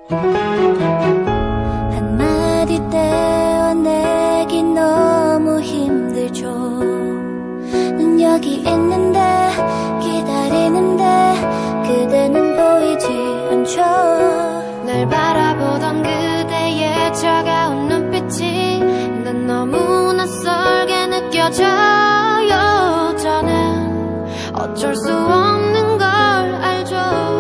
한마디 떼어내기 너무 힘들죠. 난 여기 있는데 기다리는데 그대는 보이지 않죠. 날 바라보던 그대의 차가운 눈빛이 난 너무 낯설게 느껴져요. 저는 어쩔 수 없는 걸 알죠.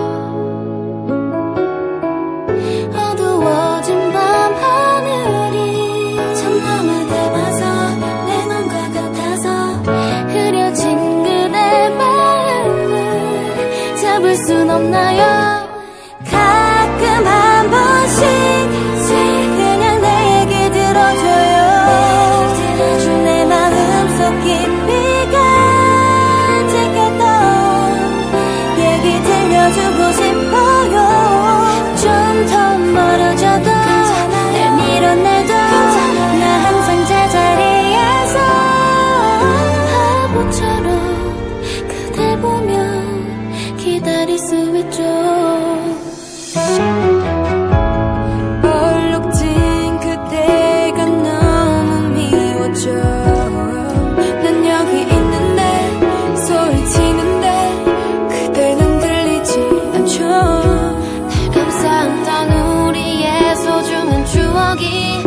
어두워진 밤 하늘이 참 너무 닮아서 내 맘과 같아서 흐려진 그대 마음을 잡을 순 없나요? 가끔 한 번씩 그냥 내 얘기 들어줘요. 내 마음속 깊이 간직했던 얘기 들려주고 싶어요. 좀 더 멀어져도 날 밀어내도 나 항상 제자리에서 바보처럼 그댈 보며 기다릴 수 있죠. 얼룩진 그대가 너무 미워져. 난 여기 있는데 소리치는데 그대는 들리지 않죠. 날 감싸안던 우리의 소중한 추억이